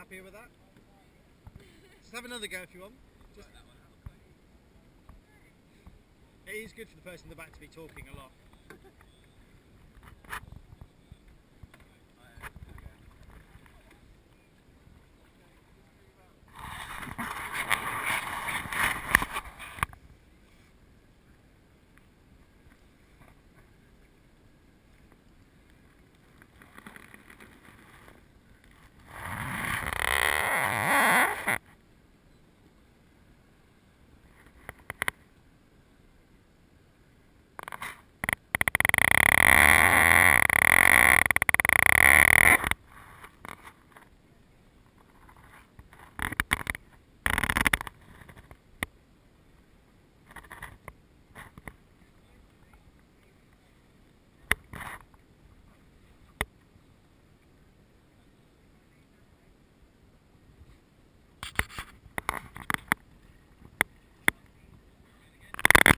Happier with that? Just have another go if you want. Just... It is good for the person in the back to be talking a lot.